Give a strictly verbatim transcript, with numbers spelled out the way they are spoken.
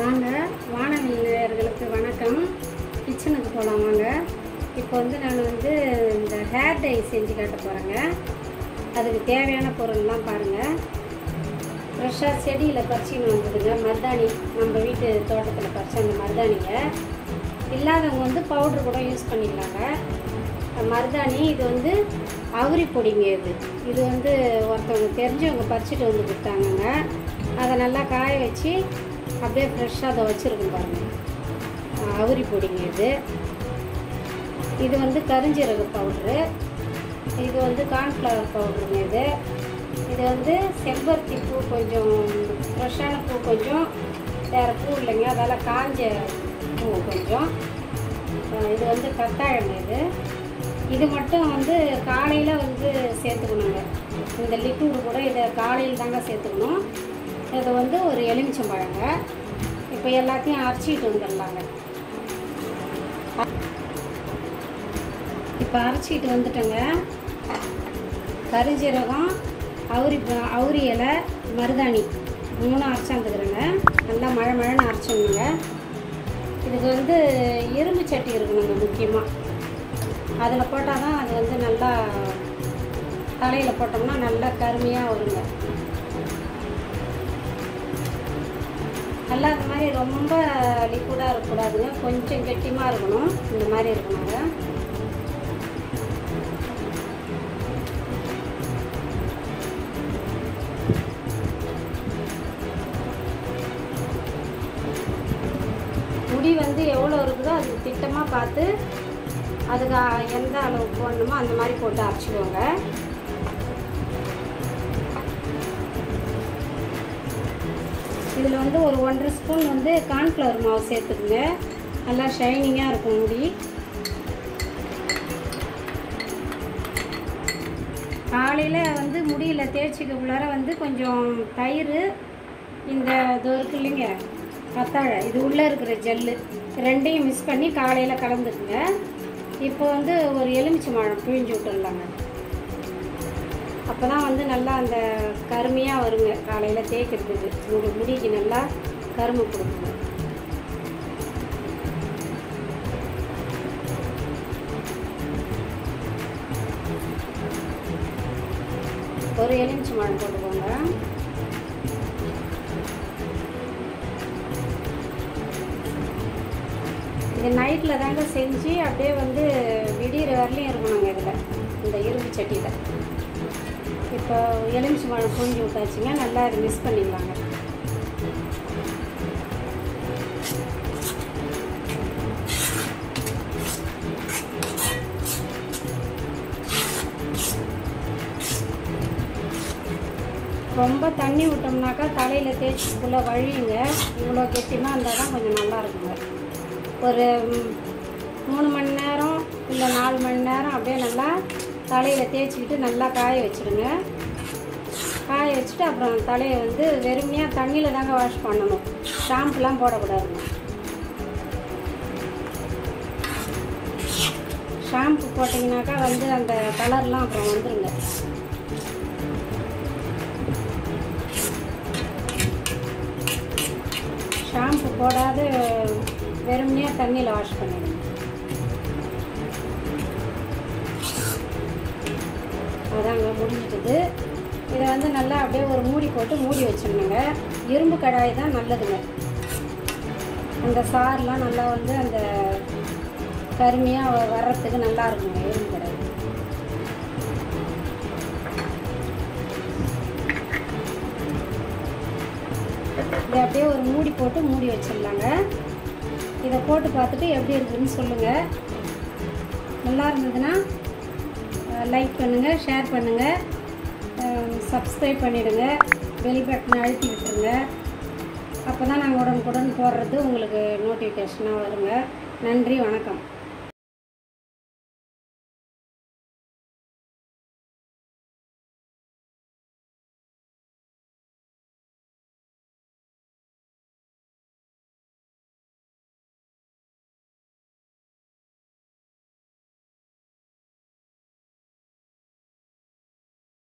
வாங்க வானவியர்களுக்கு வணக்கம். கிச்சனுக்கு போகலாம் வாங்க. இப்போ வந்து நான் வந்து இந்த ஹேர் டை செஞ்சு காட்ட போகிறேங்க. அதுக்கு தேவையான பொருள்லாம் பாருங்கள். ஃப்ரெஷ்ஷாக செடியில் பறிச்சின்னு வந்ததுங்க மருதாணி, நம்ம வீட்டு தோட்டத்தில் பறிச்ச அந்த மருதாணியை. இல்லாதவங்க வந்து பவுட்ரு கூட யூஸ் பண்ணிக்கலாங்க. மருதாணி இது வந்து அவுரி பொடிங்க. இது இது வந்து ஒருத்தவங்க தெரிஞ்சவங்க பறிச்சிட்டு வந்து கொடுத்தாங்கங்க. அதை நல்லா காய வச்சு அப்படியே ஃப்ரெஷ்ஷாக அதை வச்சுருக்கோம் பாருங்கள். அவுரி பொடிங்க இது. இது வந்து கருஞ்சீரக பவுட்ரு. இது வந்து கார்ன்ஃப்ளவர் பவுட்ருங்க. இது இது வந்து செம்பருத்தி பூ, கொஞ்சம் ஃப்ரெஷ்ஷான பூ, கொஞ்சம் வேறு பூ இல்லைங்க, அதெல்லாம் காஞ்ச பூ கொஞ்சம். இது வந்து கத்தாழங்க. இது இது மட்டும் வந்து காலையில் வந்து சேர்த்துக்கணுங்க. இந்த லிக்விடு கூட இதை காலையில் தாங்க சேர்த்துக்கணும். இதை வந்து ஒரு எலுமிச்சம்பழங்க. இப்போ எல்லாத்தையும் அரைச்சிட்டு வந்துடலாங்க. இப்போ அரைச்சிட்டு வந்துட்டேங்க. கருஞ்சீரகம், அவுரி அவுரி இலை, மருதாணி மூணு அரைச்சாந்துக்கிறேங்க. நல்லா மழை மழைன்னு அரைச்சிடணுங்க. இதுக்கு வந்து இரும்பு சட்டி இருக்கணுங்க முக்கியமாக. அதில் போட்டால் தான் அது வந்து நல்லா தலையில் போட்டோம்னா நல்லா கருமையாக வருங்க. நல்லா அந்த மாதிரி ரொம்ப லிக்விடாக இருக்கக்கூடாதுங்க, கொஞ்சம் கெட்டியமாக இருக்கணும். இந்த மாதிரி இருக்கணுங்க. முடி வந்து எவ்வளோ இருக்குதோ அது திட்டமாக பார்த்து அதுக்கு எந்த அளவு போடணுமோ அந்த மாதிரி போட்டு அரைச்சிக்கோங்க. இதில் வந்து ஒரு ஒன்றரை ஸ்பூன் வந்து கார்ன்ஃப்ளவர் மாவு சேர்த்துக்குங்க. நல்லா ஷைனிங்காக இருக்கும் முடி. காலையில் வந்து முடியில் தேய்ச்சிக்குள்ளார வந்து கொஞ்சம் தயிர், இந்த இது இருக்கு இல்லைங்க கத்தாழை, இது உள்ளே இருக்கிற ஜெல்லு ரெண்டையும் மிக்ஸ் பண்ணி காலையில் கலந்துக்குங்க. இப்போ வந்து ஒரு எலுமிச்சம்பழம் பிழிஞ்சு விட்டுடலாங்க. அப்போ தான் வந்து நல்லா அந்த கருமையாக வருங்க. காலையில் தேய்க்கிறதுக்கு உங்கள் முடிக்கு நல்லா கருமை கொடுக்குங்க. ஒரு எலுமிச்சம்பழம் போட்டுக்கோங்க. இது நைட்டில் தாங்க செஞ்சு அப்படியே வந்து விடிகிற வரலையும் இருக்கணுங்க. இதில் இந்த இரும்பு சட்டியில் இப்போ எலுமிச்சம்பழம் புழிஞ்சு விட்டாச்சுங்க. நல்லா அது மிக்ஸ் பண்ணிக்கலாங்க. ரொம்ப தண்ணி விட்டோம்னாக்கா தலையில் தேய்ச்சிக்குள்ளே வழியுங்க. இவ்வளோ கெட்டிமாக இருந்தால் தான் கொஞ்சம் நல்லா இருக்குங்க. ஒரு மூணு மணி நேரம் இல்லை நாலு மணி நேரம் அப்படியே நல்லா தலையில் தேய்ச்சிக்கிட்டு நல்லா காய வச்சுடுங்க. காய வச்சுட்டு அப்புறம் தலையை வந்து வெறுமையாக தண்ணியில் தாங்க வாஷ் பண்ணணும். ஷாம்புலாம் போடக்கூடாதுங்க. ஷாம்பு போட்டிங்கனாக்கா வந்து அந்த கலர்லாம் அப்புறம் வந்துடுங்க. ஷாம்பு போடாத வெறுமையாக தண்ணியில் வாஷ் பண்ணிடுங்க. அதாங்க முடிஞ்சிட்டது. இதை வந்து நல்லா அப்படியே ஒரு மூடி போட்டு மூடி வச்சிடணுங்க. இரும்பு கடாய் தான் நல்லதுங்க. அந்த சாரெலாம் நல்லா வந்து அந்த கருமையாக வர்றதுக்கு நல்லா இருக்குங்க இரும்பு கடாய். இதை அப்படியே ஒரு மூடி போட்டு மூடி வச்சிடலாங்க. இதை போட்டு பார்த்துட்டு எப்படி இருக்குதுன்னு சொல்லுங்கள். நல்லா இருந்ததுன்னா லைக் பண்ணுங்கள், ஷேர் பண்ணுங்கள், சப்ஸ்கிரைப் பண்ணிவிடுங்க, பெல் பட்டனை அழுத்தி விட்டுருங்க. அப்போ தான் நாங்கள் உடனுக்குடன் போடுறது உங்களுக்கு நோட்டிஃபிகேஷனாக வருங்க. நன்றி, வணக்கம்.